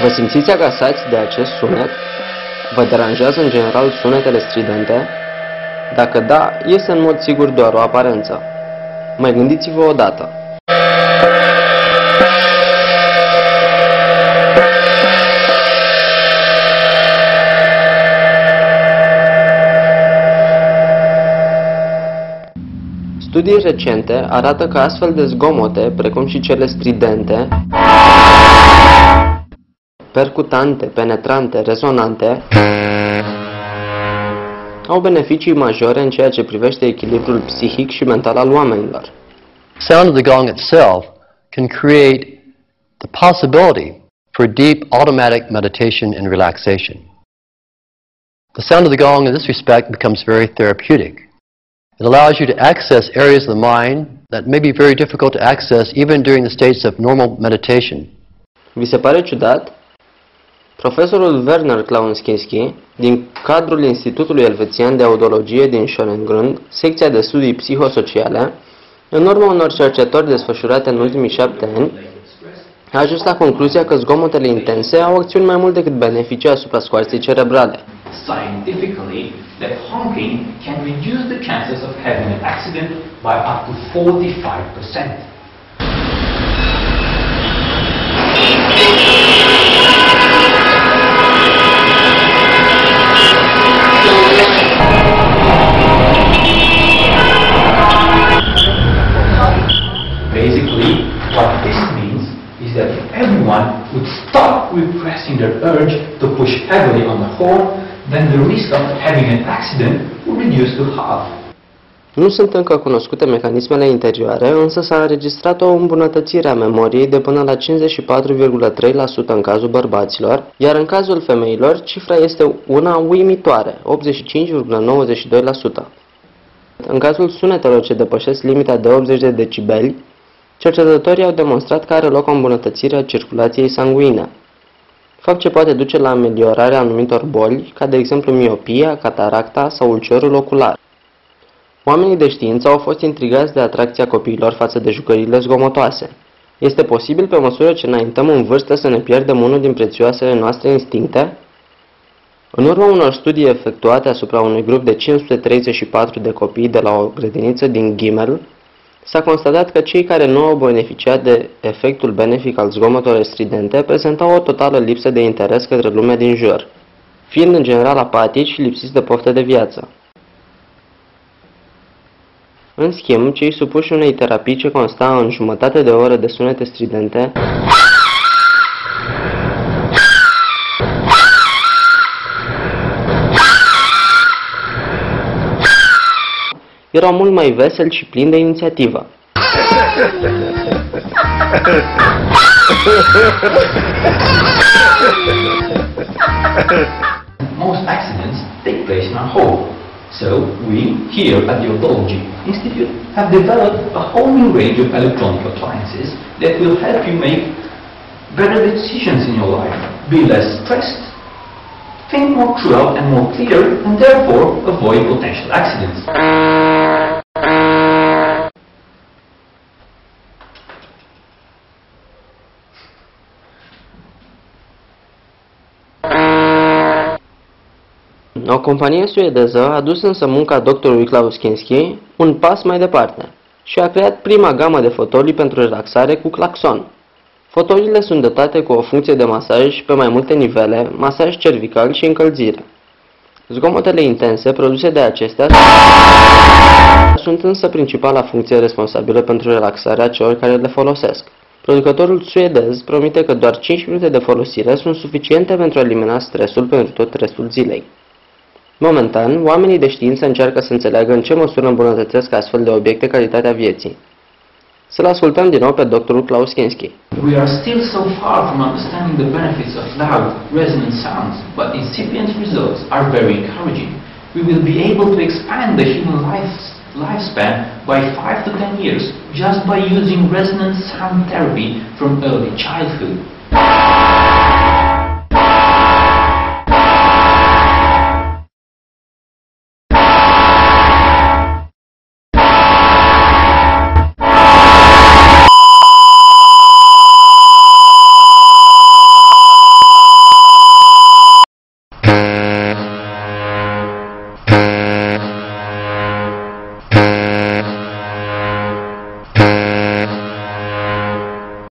Vă simțiți agasați de acest sunet? Vă deranjează în general sunetele stridente? Dacă da, este în mod sigur doar o aparență. Mai gândiți-vă odată. Studii recente arată că astfel de zgomote, precum și cele stridente, percutante, penetrante, rezonante, au beneficii majore în ceea ce privește echilibrul psihic și mental al oamenilor. Sound of the gong itself can create the possibility for deep automatic meditation and relaxation. The sound of the gong in this respect becomes very therapeutic. It allows you to access areas of the mind that may be very difficult to access even during the states of normal meditation. Vi se pare ciudat? Profesorul Werner Klaunskinski, din cadrul Institutului Elvețian de Audiologie din Schöngrund, secția de studii psihosociale, în urma unor cercetări desfășurate în ultimii 7 ani, a ajuns la concluzia că zgomotele intense au acțiuni mai mult decât benefice asupra scoarței cerebrale. Scientifically, that honking can reduce the chances of having an accident by up to 45%. Basically, what this means is that if everyone would stop repressing their urge to push heavily on the horn, then the risk of having an accident would reduce to half. Nu sunt încă cunoscute mecanismele interioare, însă s-a înregistrat o îmbunătățire a memoriei de până la 54,3% în cazul bărbaților, iar în cazul femeilor cifra este una uimitoare, 85,92%. În cazul sunetelor ce depășesc limita de 80 de decibeli, cercetătorii au demonstrat că are loc o îmbunătățire a circulației sanguine, fapt ce poate duce la ameliorarea anumitor boli, ca de exemplu miopia, cataracta sau ulcerul ocular. Oamenii de știință au fost intrigați de atracția copiilor față de jucăriile zgomotoase. Este posibil pe măsură ce înaintăm în vârstă să ne pierdem unul din prețioasele noastre instincte? În urma unor studii efectuate asupra unui grup de 534 de copii de la o grădiniță din Gimel, s-a constatat că cei care nu au beneficiat de efectul benefic al zgomotelor stridente prezentau o totală lipsă de interes către lumea din jur, fiind în general apatici și lipsiți de poftă de viață. În schimb, cei supuși unei terapii ce consta în jumătate de oră de sunete stridente erau mult mai veseli și plini de inițiativă. Most accidents take place in our home. So, we, here at the Audiology Institute, have developed a whole new range of electronic appliances that will help you make better decisions in your life, be less stressed, think more throughout and more clear, and therefore avoid potential accidents. O companie suedeză a dus însă munca doctorului Klaunskinski un pas mai departe și a creat prima gamă de fotolii pentru relaxare cu claxon. Fotoliile sunt dotate cu o funcție de masaj pe mai multe nivele, masaj cervical și încălzire. Zgomotele intense produse de acestea sunt însă principala funcție responsabilă pentru relaxarea celor care le folosesc. Producătorul suedez promite că doar 5 minute de folosire sunt suficiente pentru a elimina stresul pentru tot restul zilei. Momentan, oamenii de știință încearcă să înțeleagă în ce măsură îmbunătățesc astfel de obiecte calitatea vieții. Să-l ascultăm din nou pe doctorul Klaunskinski. We are still so far from understanding the benefits of loud, resonant sounds, but incipient results are very encouraging. We will be able to expand the human lifespan by 5 to 10 years, just by using resonant sound therapy from early childhood.